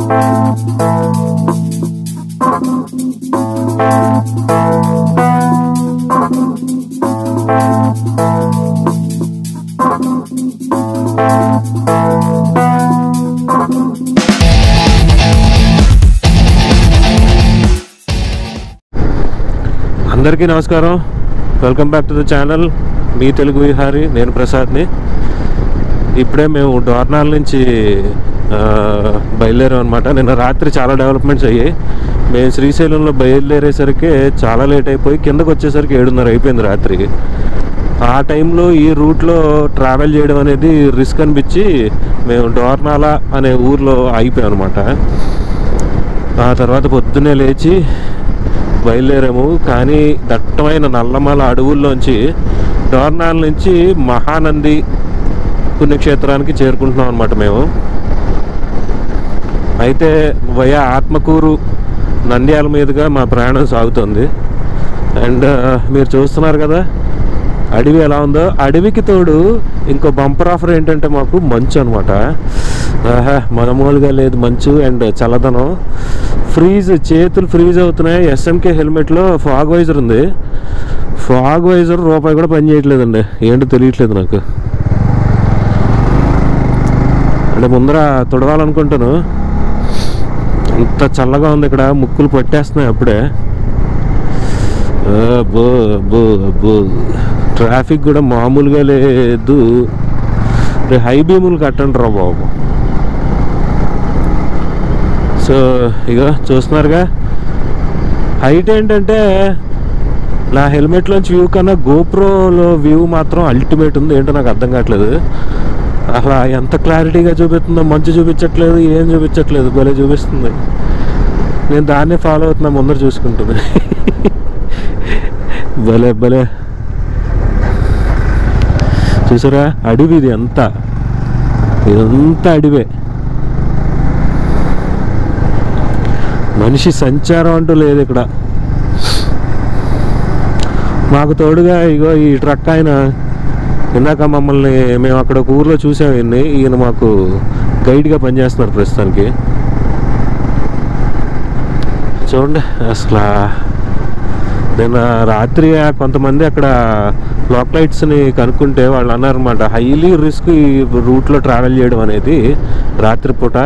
అందరికీ నమస్కారం. Welcome back to the channel. మీ తెలుగు విహారీ. నేను ప్రసాద్ని. ఇప్పుడే మేము డోర్నాల్ నుంచి బయలుదేరాం అనమాట. నిన్న రాత్రి చాలా డెవలప్మెంట్స్ అయ్యాయి. మేము శ్రీశైలంలో బయలుదేరేసరికి చాలా లేట్ అయిపోయి కిందకు వచ్చేసరికి 7:30 అయిపోయింది రాత్రి. ఆ టైంలో ఈ రూట్లో ట్రావెల్ చేయడం అనేది రిస్క్ అనిపించి మేము డోర్నాల అనే ఊర్లో ఆగిపోయాం అనమాట. ఆ తర్వాత పొద్దున్నే లేచి బయలుదేరాము. కానీ దట్టమైన నల్లమల అడవుల్లోంచి డోర్నాల్ నుంచి మహానంది పుణ్యక్షేత్రానికి చేరుకుంటున్నాం అనమాట మేము. అయితే వయా ఆత్మకూరు నంద్యాల మీదుగా మా ప్రయాణం సాగుతుంది. అండ్ మీరు చూస్తున్నారు కదా అడవి ఎలా ఉందో. అడవికి తోడు ఇంకో బంపర్ ఆఫర్ ఏంటంటే మాకు మంచు అనమాట. మామూలుగా లేదు మంచు అండ్ చల్లదనం. చేతులు ఫ్రీజ్ అవుతున్నాయి. ఎస్ఎంకే హెల్మెట్లో ఫాగ్ వైజర్ ఉంది. ఫాగ్ వైజర్ రూపాయి కూడా పని చేయట్లేదండి. ఏంటో తెలియట్లేదు నాకు. అంటే ముందర తుడవాలనుకుంటాను. అంత చల్లగా ఉంది ఇక్కడ. ముక్కులు పట్టేస్తున్నాయి అప్పుడే. అబ్బో అబ్బో అబ్బో. ట్రాఫిక్ కూడా మామూలుగా లేదు. హై బీములు కట్టండి రా బాబు. సో ఇక చూస్తున్నారుగా హైట్ ఏంటంటే నా హెల్మెట్లోంచి వ్యూ కన్నా గోప్రోలో వ్యూ మాత్రం అల్టిమేట్ ఉంది. ఏంటో నాకు అర్థం కావట్లేదు. అసలు ఎంత క్లారిటీగా చూపిస్తుందో. మంచు చూపించట్లేదు, ఏం చూపించట్లేదు, భలే చూపిస్తుంది. నేను దాన్నే ఫాలో అవుతున్నా ముందర చూసుకుంటుంది. భలే భలే చూసారా అడవి. ఇదంతా అడవే. మనిషి సంచారం అంటూ లేదు ఇక్కడ. మాకు తోడుగా ఇగో ఈ ట్రక్ ఆయన ఇందాక మమ్మల్ని మేము అక్కడ ఒక ఊర్లో చూసాము. ఈయన మాకు గైడ్గా పనిచేస్తున్నారు ప్రస్తుతానికి. చూడండి అసలు నిన్న రాత్రి కొంతమంది అక్కడ లోకలైట్స్ని కనుక్కుంటే వాళ్ళు అన్నారన్నమాట, హైలీ రిస్క్ ఈ రూట్లో ట్రావెల్ చేయడం అనేది రాత్రిపూట.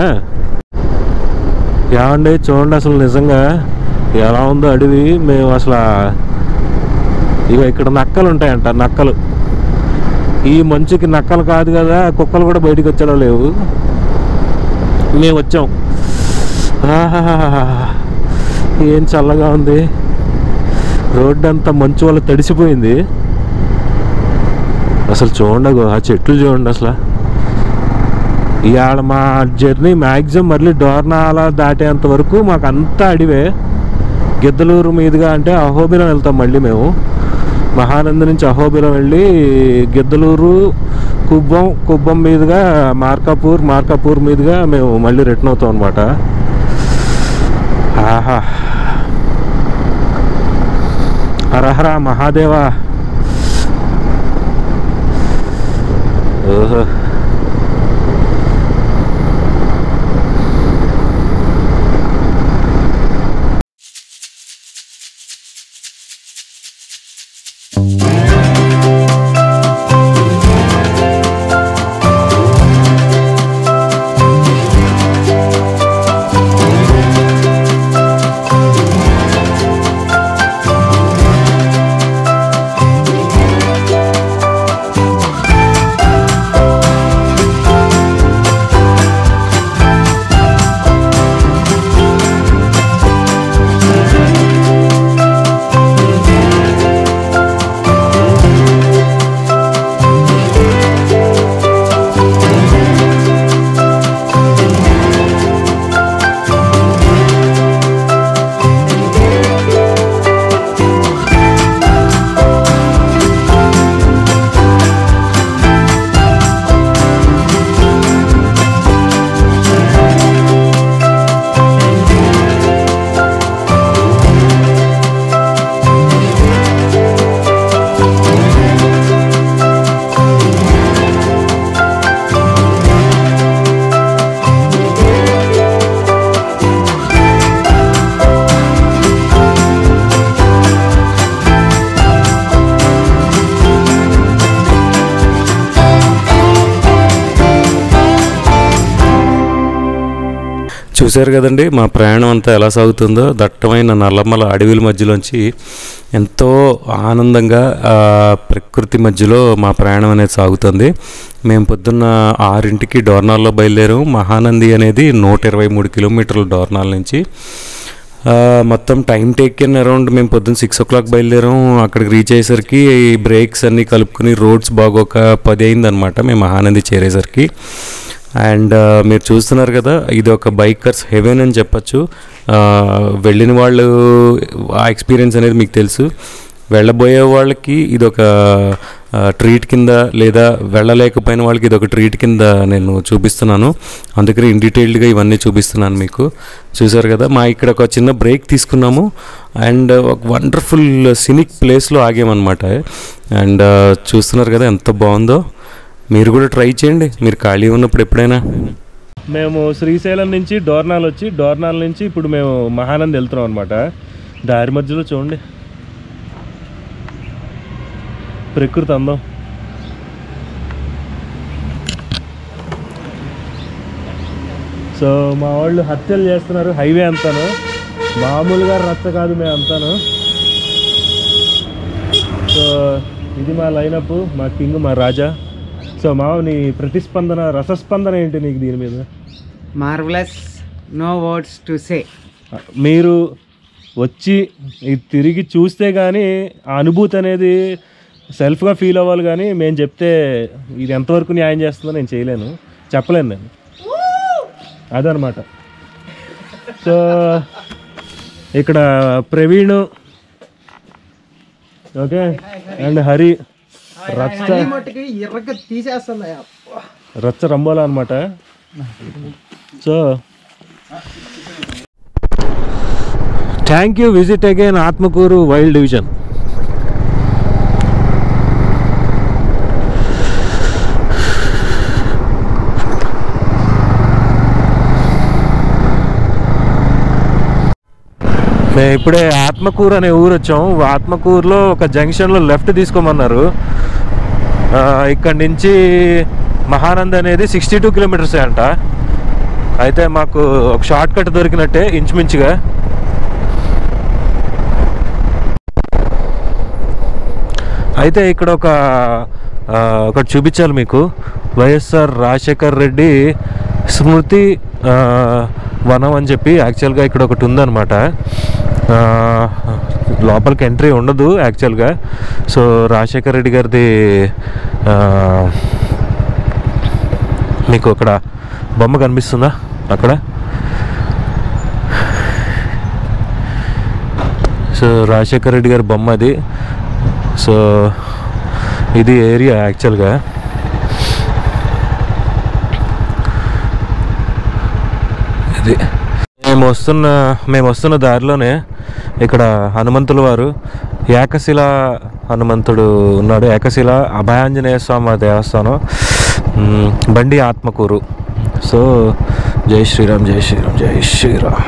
ఏమండి చూడండి అసలు నిజంగా ఎలా ఉందో అడవి. మేము అసలు ఇక ఇక్కడ నక్కలు ఉంటాయంట. నక్కలు ఈ మంచుకి నక్కలు కాదు కదా, కుక్కలు కూడా బయటికి వచ్చేలా లేవు. మేము వచ్చాం. ఏం చల్లగా ఉంది. రోడ్డు అంతా మంచు వల్ల తడిసిపోయింది. అసలు చూడండి ఆ చెట్లు చూడండి. అసలు ఇవాళ మా జర్నీ మ్యాక్సిమం మళ్ళీ డోర్నాల దాటేంత వరకు మాకు అంతా అడివే. గిద్దలూరు మీదుగా అంటే అహోబిలం వెళ్తాం. మళ్ళీ మేము మహానంది నుంచి అహోబిలం వెళ్ళి గిద్దలూరు, కుబ్బం మీదుగా మార్కాపూర్ మీదుగా మేము మళ్ళీ రిటర్న్ అవుతాం అనమాట. ఆహా హరహర మహాదేవ. ఓహో చూశారు కదండి మా ప్రయాణం అంతా ఎలా సాగుతుందో. దట్టమైన నల్లమల అడవిల మధ్యలోంచి ఎంతో ఆనందంగా ప్రకృతి మధ్యలో మా ప్రయాణం అనేది సాగుతుంది. మేము పొద్దున్న 6ంటికి డోర్నాల్లో బయలుదేరాము. మహానంది అనేది 123 కిలోమీటర్లు డోర్నాల్ నుంచి. మొత్తం టైం టేకెన్ అరౌండ్ మేము పొద్దున్న 6 o'clock బయలుదేరాము. అక్కడికి రీచ్ అయ్యేసరికి బ్రేక్స్ అన్నీ కలుపుకుని రోడ్స్ బాగోక 10 అయిందనమాట మేము మహానంది చేరేసరికి. అండ్ మీరు చూస్తున్నారు కదా, ఇది ఒక బైకర్స్ హెవెన్ అని చెప్పచ్చు. వెళ్ళిన వాళ్ళు ఆ ఎక్స్పీరియన్స్ అనేది మీకు తెలుసు. వెళ్ళబోయే వాళ్ళకి ఇదొక ట్రీట్ కింద, లేదా వెళ్ళలేకపోయిన వాళ్ళకి ఇదొక ట్రీట్ కింద నేను చూపిస్తున్నాను. అందుకని ఇన్ డీటెయిల్డ్గా ఇవన్నీ చూపిస్తున్నాను మీకు. చూసారు కదా, మా ఇక్కడ ఒక చిన్న బ్రేక్ తీసుకున్నాము అండ్ ఒక వండర్ఫుల్ సినిక్ ప్లేస్లో ఆగామన్నమాట. అండ్ చూస్తున్నారు కదా ఎంత బాగుందో. మీరు కూడా ట్రై చేయండి మీరు ఖాళీ ఉన్నప్పుడు ఎప్పుడైనా. మేము శ్రీశైలం నుంచి డోర్నాల్ వచ్చి, డోర్నాల్ నుంచి ఇప్పుడు మేము మహానంది వెళ్తున్నాం అనమాట. దారి మధ్యలో చూడండి ప్రకృతి అందం. సో మా వాళ్ళు హత్యలు చేస్తున్నారు హైవే అంతాను. మామూలుగా రచ్చ కాదు మేము అంతాను. సో ఇది మా లైనప్, మా కింగ్, మా రాజా. సో నీ ప్రతిస్పందన, రసస్పందన ఏంటి నీకు దీని మీద? Marvellous, no words to say. మీరు వచ్చి ఇది తిరిగి చూస్తే కానీ ఆ అనుభూతి అనేది సెల్ఫ్గా ఫీల్ అవ్వాలి. కానీ మేము చెప్తే ఇది ఎంతవరకు న్యాయం చేస్తుందో నేను చేయలేను, చెప్పలేను నేను. అదనమాట. సో ఇక్కడ ప్రవీణ్, ఓకే, అండ్ హరి రచ్చ రంబోలా అనమాట. So thank you. Visit again Atmakur wild division. మేము ఇప్పుడే ఆత్మకూరు అనే ఊరు వచ్చాము. ఆత్మకూరులో ఒక జంక్షన్లో లెఫ్ట్ తీసుకోమన్నారు. ఇక్కడి నుంచి మహానంది అనేది 62 కిలోమీటర్స్ అంట. అయితే మాకు ఒక షార్ట్ కట్ దొరికినట్టే ఇంచుమించుగా. అయితే ఇక్కడ ఒకటి చూపించాలి మీకు. వైఎస్ఆర్ రాజశేఖర్ రెడ్డి స్మృతి వనం అని చెప్పి యాక్చువల్గా ఇక్కడ ఒకటి ఉందన్నమాట. లోపలికి ఎంట్రీ ఉండదు యాక్చువల్గా. సో రాజశేఖర్ రెడ్డి గారిది మీకు అక్కడ బొమ్మ కనిపిస్తుందా అక్కడ? సో రాజశేఖర్ రెడ్డి గారి బొమ్మ అది. సో ఇది ఏరియా యాక్చువల్గా. ఇది మేము వస్తున్న దారిలోనే ఇక్కడ హనుమంతుల వారు, ఏకశిల హనుమంతుడు ఉన్నాడు. ఏకశిల అభయాంజనేయ స్వామి దేవస్థానం, బండి ఆత్మకూరు. సో జై శ్రీరామ్, జై శ్రీరామ్, జై శ్రీరామ్.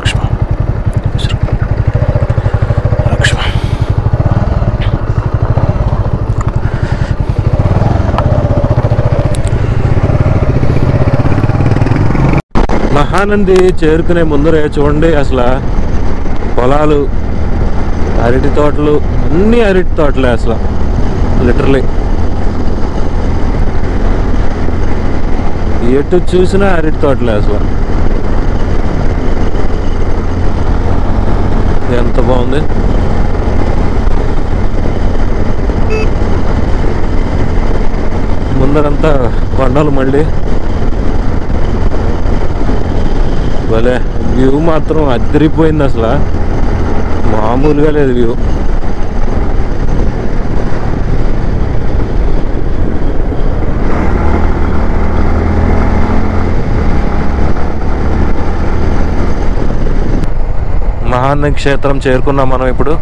మహానంది చేరుకునే ముందరే చూడండి అసలు పొలాలు, అరటి తోటలు, అన్నీ అరటి తోటలే అసలు లిటరలీ. ఎటు చూసినా అరటి తోటలే అసలు. ఎంత బాగుంది. ముందరంతా కొండలు, మళ్ళీ భలే వ్యూ మాత్రం అదిరిపోయింది అసలు. మామూలుగా లేదు వ్యూ. మహానంది క్షేత్రం చేరుకున్నాం మనం ఇప్పుడు.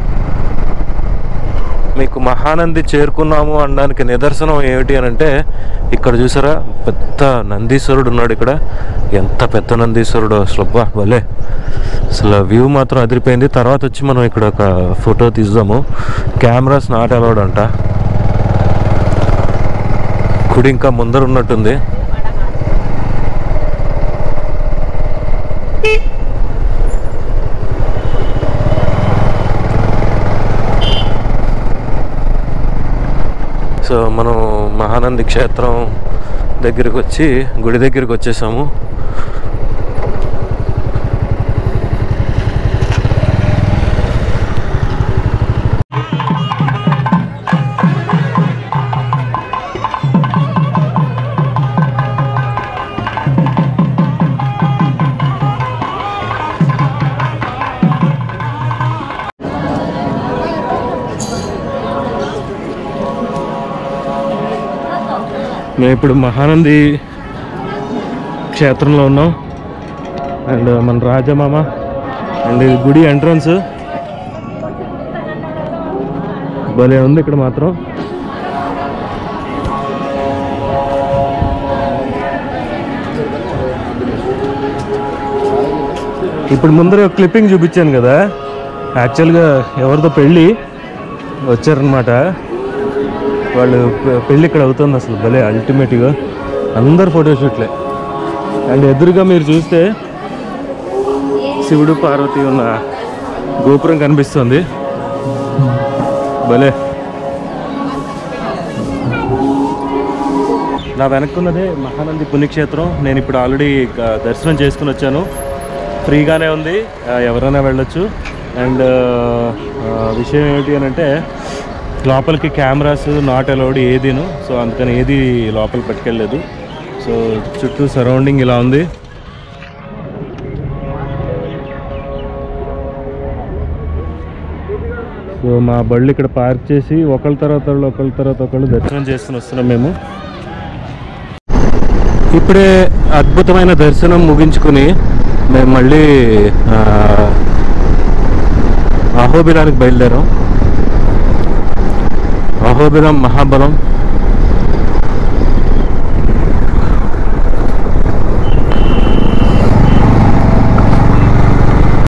మీకు మహానంది చేరుకున్నాము అనడానికి నిదర్శనం ఏమిటి అని అంటే, ఇక్కడ చూసారా పెద్ద నందీశ్వరుడు ఉన్నాడు ఇక్కడ. ఎంత పెద్ద నందీశ్వరుడు అసలు, భలే అసలు వ్యూ మాత్రం అదిరిపోయింది. తర్వాత వచ్చి మనం ఇక్కడ ఒక ఫోటో తీద్దాము. కెమెరాస్ నాట్ అలౌడ్ అంట. గుడి ఇంకా ముందర ఉన్నట్టుంది. మహానంది క్షేత్రం దగ్గరికి వచ్చి గుడి దగ్గరికి వచ్చేసాము. మేము ఇప్పుడు మహానంది క్షేత్రంలో ఉన్నాం. అండ్ మన రాజమామ అండ్ గుడి ఎంట్రన్స్ భలే ఉంది ఇక్కడ మాత్రం. ఇప్పుడు ముందర క్లిప్పింగ్ చూపించాను కదా, యాక్చువల్గా ఎవరితో పెళ్ళి వచ్చారనమాట. వాళ్ళు పెళ్ళి ఇక్కడ అవుతుంది. అసలు భలే అల్టిమేట్గా అందరు ఫోటోషూట్లే. అండ్ ఎదురుగా మీరు చూస్తే శివుడు పార్వతి ఉన్న గోపురం కనిపిస్తుంది. భలే. నా వెనక్కున్నదే మహానంది పుణ్యక్షేత్రం. నేను ఇప్పుడు ఆల్రెడీ దర్శనం చేసుకుని వచ్చాను. ఫ్రీగానే ఉంది, ఎవరైనా వెళ్ళొచ్చు. అండ్ విషయం ఏమిటి అని అంటే లోపలికి కెమెరాస్ నాట్ అలౌడ్ ఏదీను. సో అందుకని ఏది లోపలికి పట్టుకెళ్ళలేదు. సో చుట్టూ సరౌండింగ్ ఇలా ఉంది. సో మా బళ్ళు ఇక్కడ పార్క్ చేసి ఒకళ్ళ తర్వాత ఒకళ్ళు దర్శనం చేసుకుని వస్తున్నాం మేము. ఇప్పుడే అద్భుతమైన దర్శనం ముగించుకుని మేము మళ్ళీ అహోబిలానికి బయలుదేరాం. అహోబిలం మహాబలం